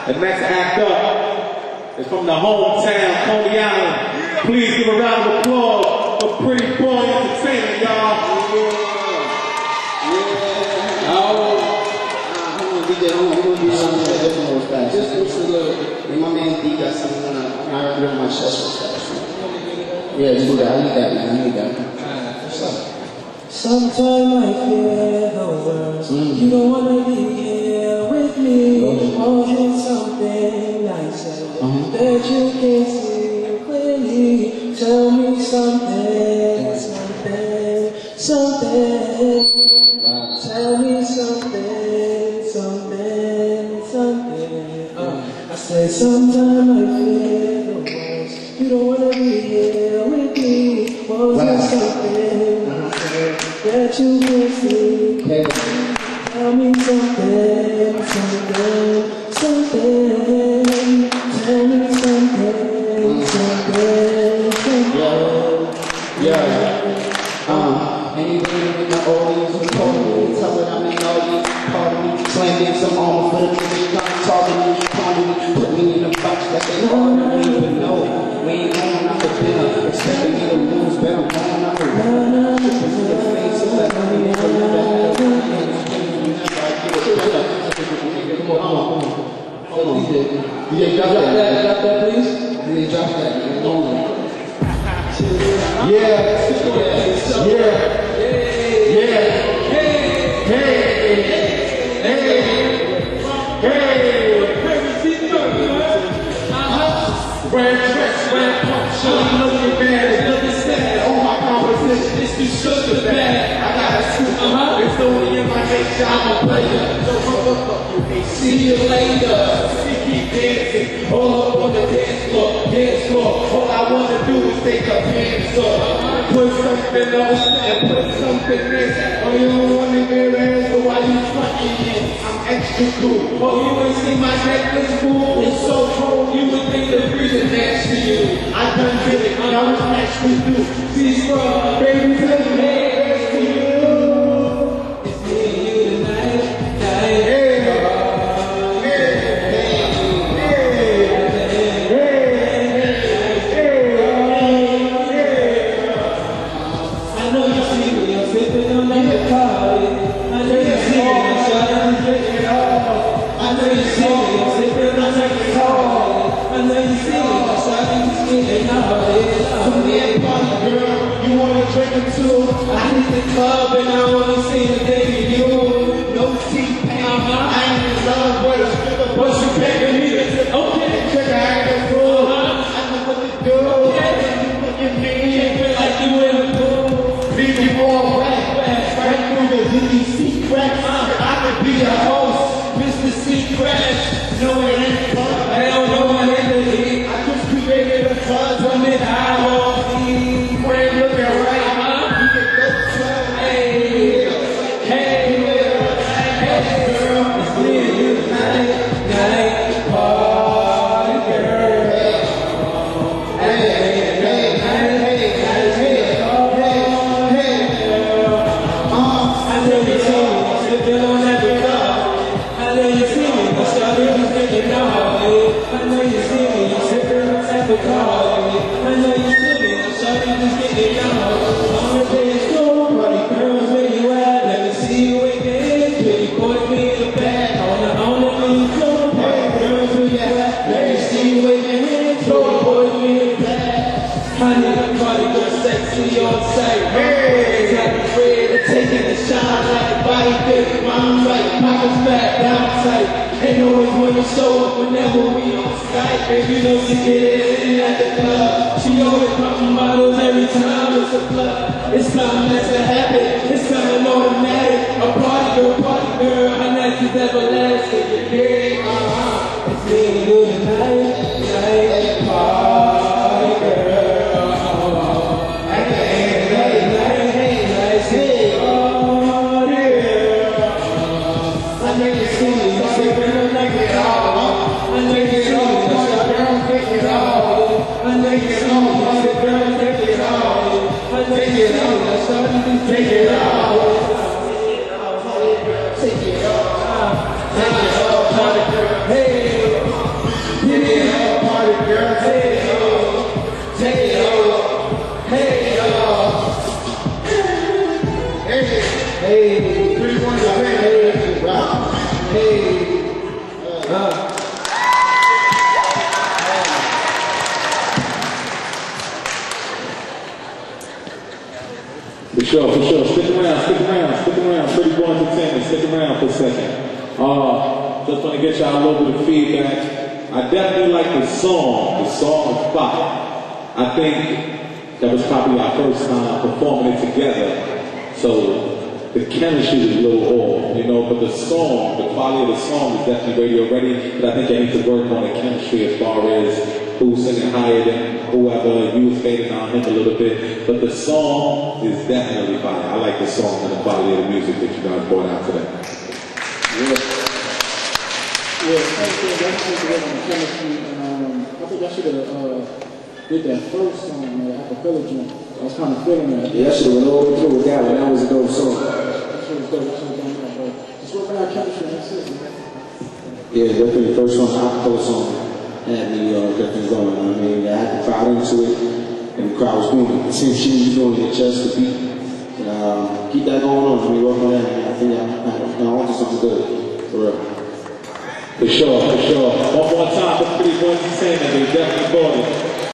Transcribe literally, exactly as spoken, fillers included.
The next act up is from the hometown, Coney Island. Please give a round of applause for Pretty Boy Entertainment, y'all. Yeah. Yeah. Oh. I'm gonna be there. I'm gonna do something different real fast. Just push a little. And my man D got something on. I gotta rip my chest real fast. Yeah, just do that. I need that, man. I need that. What's up? Sometimes I fear the worst. Mm. You don't wanna be here with me. Mm. Or hear something nicer uh-huh. that you can see clearly. Tell me something, something, something. Wow. Tell me something, something, something. Uh, I say sometimes I fear the worst. You don't wanna be here with me. Or hear wow. something that you can see. Yeah. Tell me something, something, something. Tell me something, something, something. Yeah. Yeah. Um, anything in the audience was calling me, tell it I'm in the audience, calling me, slamming some armor for the niggas, I'm talking me, calling me, put me in the box that they all don't even know. We ain't going out for dinner, expecting me to lose, but I'm going out for dinner. Come on, come on, come on. Come on. D J, D J, drop that. Drop that, please. D J, drop that. Yeah. Yeah. Yeah. Yeah. Hey. Hey. Hey. Red dress, red pump, show you looking bad, looking sad. All my competition is too sugar bad. I got a suit, uh-huh. It's only in my nature, I'm a player. So motherfucker, you can see you later. See, keep dancing, all up on the dance floor, dance floor. All I wanna do is take a pants off. Put something else and put something in. Oh, you don't wanna get ass, so why you fucking in? I'm extra cool. Oh, you ain't see my necklace, fool? It's so cold, you would think the reason next to you. I done did it, and I was next to you. See, scrub, baby, tell me, hey, next to you. It's me and you tonight, night. Hey, hey, hey, hey, hey, hey. I know you see me, I'm sipping on that Bacardi. I know you see me, I'm shutting drinking off. I know you see me, I'm sipping on that Bacardi. I know you see me, I'm shutting drinking off. Come here, party girl, you wanna drink it too? I hit the club and I wanna see the baby you. No T-Pain, I ain't in love with a stripper, but you paying me. Okay, Check out the fool, I know what to do. Look at me, feel like you in the pool. leave me more wet, right through the D D secrets. I could be a host, Mister Secret. No, it ain't fun. Hell no, I ain't the heat. I just created a buzz. I'm in high wall. Friend looking right, you can go try. Hey, hey, hey, girl, it's me and you tonight, night, party girl. Hey, hey, hey, hey, hey, hey, hey, I know you see me, I'm sipping on that Bacardi. I know you see me, I'm starting to thinking out. I know you see me, I'm sipping on that Bacardi. I know you see me, I'm starting to thinking out. On the dance floor, party girls, where you at? Let me see you again. Pretty boy, me in the back. On the on the main floor, party girls, where you at? Let me see you again. Pretty boy, me in the back. I need a party girl, sexy on sight. Hey, got me afraid of taking a shine like a body fit. Mom right, pockets back, down tight. Ain't always wanna show up whenever we on Skype. Baby, know she get it in at the club. She always popping bottles every time it's a club. It's something that's a habit, it's something automatic. A party girl, party girl, my night is everlasting. You dig? Uh-huh. It's me and you tonight, night, party girl. Hey, hey, hey, hey, hey, hey, party girl. I know you see me, I'm sipping on that Bacardi. I know you see me, I'm sipping on that Bacardi. I know you see me, I'm sipping on that Bacardi. I know you see me, I'm starting to take it off. Take it off, take it off, take it off, party girl. Hey. sure, for sure. Stick around, stick around, stick around. Pretty Boy Entertainment, stick around for a second. Uh, just want to get y'all a little bit of feedback. I definitely like the song. The song is fire. I think that was probably our first time performing it together. So the chemistry was a little off, you know, but the song, the quality of the song is definitely radio ready. But I think I need to work on the chemistry as far as who's singing higher than whoever. You was fading on him a little bit. But the song is definitely fire. I like the song and the quality of the music that you guys brought out today. Yeah. Yeah, thank you. That's just work on the chemistry. And um, I think I should have uh, did that first song, man, acapella joint. I was kind of feeling that. Yeah, I should have went all the way through with that one. That was a dope song. That shit was dope. That shit was dope, bro. Just work on our chemistry, and that's it, man. Yeah, definitely the first one, the acapella song, had me uh, definitely going. I mean, I had the crowd into it, and the crowd was doing it. Since she was doing it, just the beat. And, um, keep that going on. I mean, work on that. And I think I, I, I want to do something good. For real. For sure, for sure. One more time for Pretty Boy Entertainment. They definitely bought it.